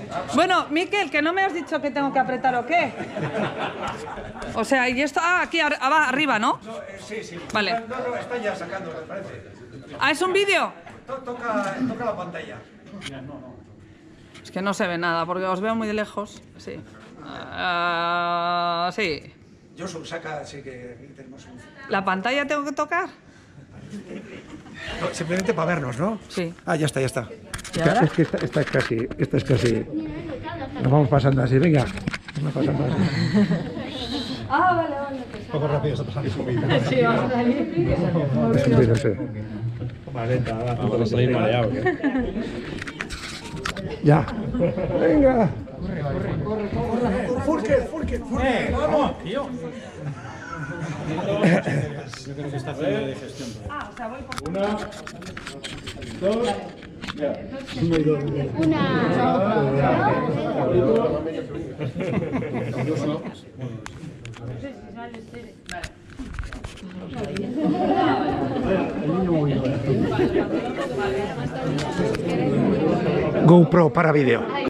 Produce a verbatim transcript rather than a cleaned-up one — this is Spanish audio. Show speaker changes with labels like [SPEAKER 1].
[SPEAKER 1] Bueno, Miquel, que no me has dicho que tengo que apretar o qué. O sea, y esto... Ah, aquí ar ah, arriba, ¿no?
[SPEAKER 2] No, eh, sí, sí.
[SPEAKER 1] Vale.
[SPEAKER 2] No, no, está ya sacando, me parece.
[SPEAKER 1] Ah, ¿es un vídeo?
[SPEAKER 2] To toca, toca la pantalla.
[SPEAKER 1] Es que no se ve nada, porque os veo muy de lejos. Sí. Uh, sí.
[SPEAKER 2] Josu, saca, sí que aquí tenemos un...
[SPEAKER 1] ¿La pantalla tengo que tocar?
[SPEAKER 2] No, simplemente para vernos, ¿no?
[SPEAKER 1] Sí.
[SPEAKER 2] Ah, ya está, ya está.
[SPEAKER 1] ¿Y ahora?
[SPEAKER 2] Es que esta, esta es casi, esta es casi... Nos vamos pasando así, venga. Nos vamos pasando así.
[SPEAKER 3] Ah, vale, vale.
[SPEAKER 2] Un poco rápido, está pasando su vida.
[SPEAKER 3] Sí, vamos a salir.
[SPEAKER 2] Es un vídeo, sí.
[SPEAKER 4] Vamos a salir mareado, ¿o qué?
[SPEAKER 2] Ya. Venga. Corre, corre, corre, corre. Furque, furque, furque. Vamos, tío.
[SPEAKER 4] Yo creo que está haciendo de digestión.
[SPEAKER 1] Ah, o sea, voy por...
[SPEAKER 4] Una, dos, ya.
[SPEAKER 2] GoPro para vídeo.